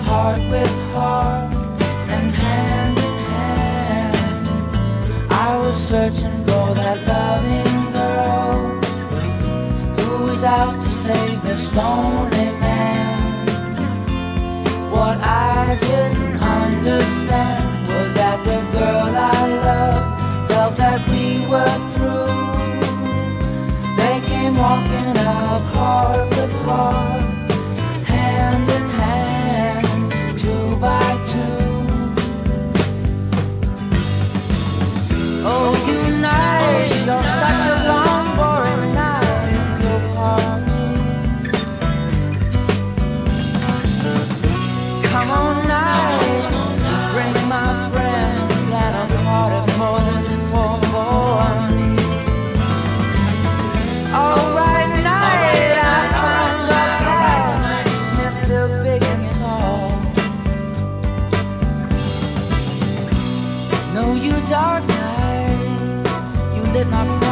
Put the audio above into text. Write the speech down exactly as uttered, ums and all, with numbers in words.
heart with heart and hand in hand. I was searching for that loving girl who is out to save this lonely man. What I didn't understand was that the girl I loved felt that we were through. They came walking up heart with heart, hand in hand, two by two. Oh, you night, you're such a long, boring night, you'll call me. Come on night, bring my friends and a party for this poor boy. All right night, I found a cat, sniffed her big and tall. No, you dark night, you lit my